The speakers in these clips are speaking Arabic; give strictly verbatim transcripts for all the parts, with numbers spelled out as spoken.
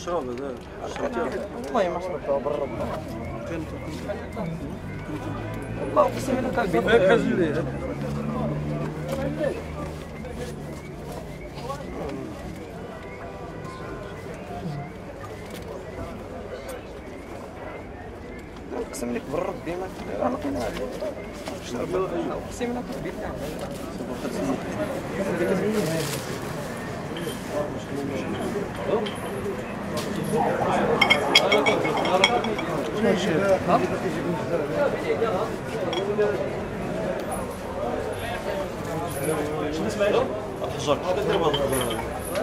الشراب هذا والله ما شربتها برا والله اقسم بالله ما كنزل ليه اقسم لك بالربي ما انا قناع اقسم لك بالله شنو اسمعي الحجر هذا دابا الحجر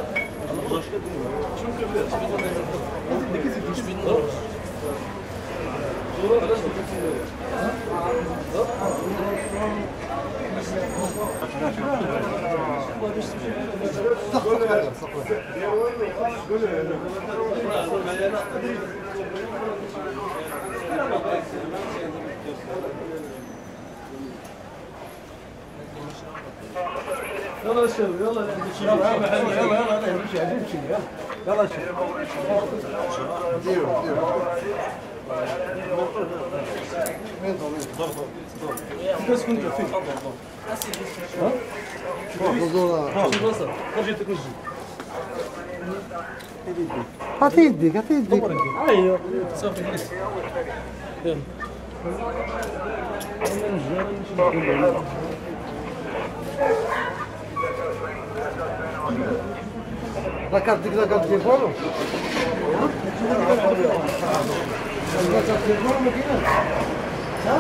يلا شوف يلا يلا يلا يلا نمشي نمشي يلا شوف ديروا ديروا وين ضرب ضرب بس كنت فين ها شوف بصر جيتك وجهي هاتي يديك هاتي يديك ايوه صافي جلس يلا La carte de la carte de polo. La carte de polo me queda. ¿Ya?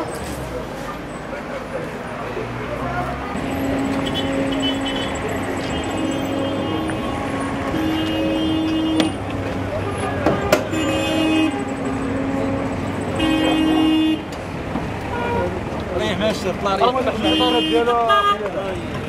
ريح ماشي طلع ريح